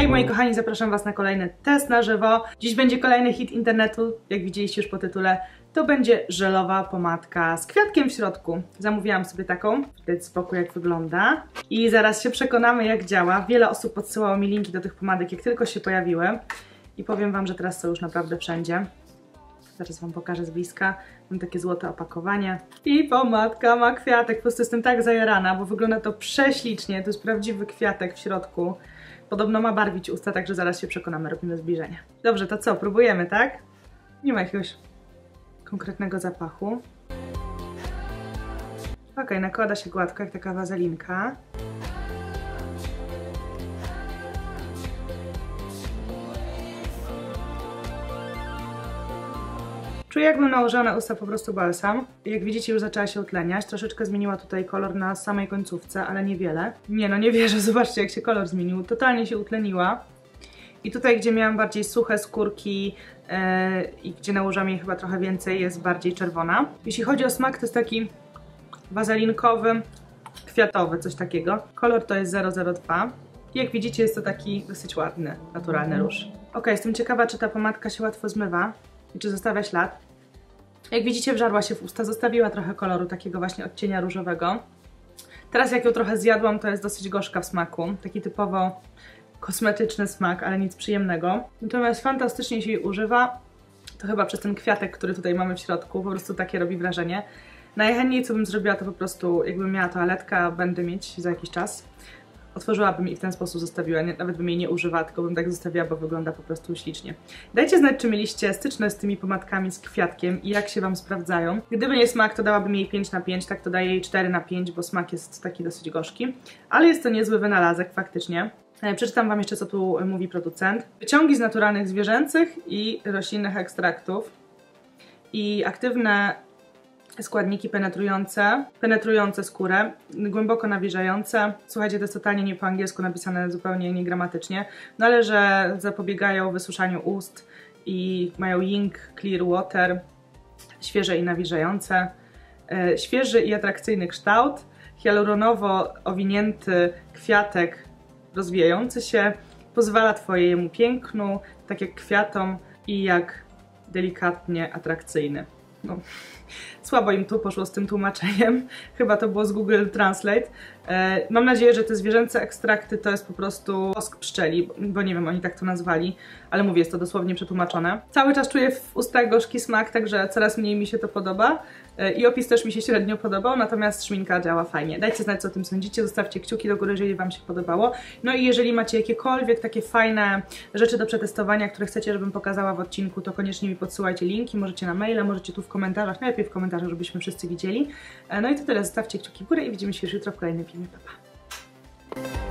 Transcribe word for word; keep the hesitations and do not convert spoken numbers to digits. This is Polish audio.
Hej moi kochani, zapraszam Was na kolejny test na żywo. Dziś będzie kolejny hit internetu, jak widzieliście już po tytule. To będzie żelowa pomadka z kwiatkiem w środku. Zamówiłam sobie taką, widać z boku jak wygląda. I zaraz się przekonamy jak działa. Wiele osób podsyłało mi linki do tych pomadek, jak tylko się pojawiły. I powiem Wam, że teraz są już naprawdę wszędzie. Zaraz Wam pokażę z bliska. Mam takie złote opakowanie. I pomadka ma kwiatek. Po prostu jestem tak zajarana, bo wygląda to prześlicznie. To jest prawdziwy kwiatek w środku. Podobno ma barwić usta, także zaraz się przekonamy. Robimy zbliżenie. Dobrze, to co? Próbujemy, tak? Nie ma jakiegoś konkretnego zapachu. Ok, nakłada się gładko, jak taka wazelinka. Czuję, jakbym nałożyła na usta po prostu balsam. Jak widzicie, już zaczęła się utleniać. Troszeczkę zmieniła tutaj kolor na samej końcówce, ale niewiele. Nie no, nie wierzę, zobaczcie jak się kolor zmienił. Totalnie się utleniła. I tutaj, gdzie miałam bardziej suche skórki yy, i gdzie nałożyłam jej chyba trochę więcej, jest bardziej czerwona. Jeśli chodzi o smak, to jest taki wazelinkowy, kwiatowy, coś takiego. Kolor to jest zero zero dwa. I jak widzicie, jest to taki dosyć ładny, naturalny róż. Ok, jestem ciekawa, czy ta pomadka się łatwo zmywa i czy zostawia ślad. Jak widzicie, wżarła się w usta, zostawiła trochę koloru takiego właśnie odcienia różowego. Teraz jak ją trochę zjadłam, to jest dosyć gorzka w smaku. Taki typowo kosmetyczny smak, ale nic przyjemnego. Natomiast fantastycznie się jej używa. To chyba przez ten kwiatek, który tutaj mamy w środku, po prostu takie robi wrażenie. Najchętniej co bym zrobiła, to po prostu jakbym miała toaletkę, a będę mieć za jakiś czas. Otworzyłabym i w ten sposób zostawiła, nie, nawet bym jej nie używała, tylko bym tak zostawiła, bo wygląda po prostu ślicznie. Dajcie znać, czy mieliście styczność z tymi pomadkami z kwiatkiem i jak się Wam sprawdzają. Gdyby nie smak, to dałabym jej pięć na pięć, tak to daję jej cztery na pięć, bo smak jest taki dosyć gorzki. Ale jest to niezły wynalazek faktycznie. Przeczytam Wam jeszcze, co tu mówi producent. Wyciągi z naturalnych zwierzęcych i roślinnych ekstraktów i aktywne składniki penetrujące, penetrujące skórę, głęboko nawilżające. Słuchajcie, to jest totalnie nie po angielsku napisane, zupełnie niegramatycznie, no ale że zapobiegają wysuszaniu ust i mają Ying Clear Water, świeże i nawilżające, e, świeży i atrakcyjny kształt, hialuronowo owinięty kwiatek rozwijający się, pozwala Twojemu pięknu, tak jak kwiatom i jak delikatnie atrakcyjny. No. Słabo im tu poszło z tym tłumaczeniem, chyba to było z Google Translate. E, mam nadzieję, że te zwierzęce ekstrakty to jest po prostu wosk pszczeli, bo nie wiem, oni tak to nazwali, ale mówię, jest to dosłownie przetłumaczone. Cały czas czuję w ustach gorzki smak, także coraz mniej mi się to podoba. E, I opis też mi się średnio podobał, natomiast szminka działa fajnie. Dajcie znać, co o tym sądzicie, zostawcie kciuki do góry, jeżeli Wam się podobało. No i jeżeli macie jakiekolwiek takie fajne rzeczy do przetestowania, które chcecie, żebym pokazała w odcinku, to koniecznie mi podsyłajcie linki, możecie na maila, możecie tu w komentarzach, najlepiej w komentarzach, żebyśmy wszyscy widzieli. No i to tyle, zostawcie kciuki w górę i widzimy się już jutro w kolejnym filmie. Pa, pa.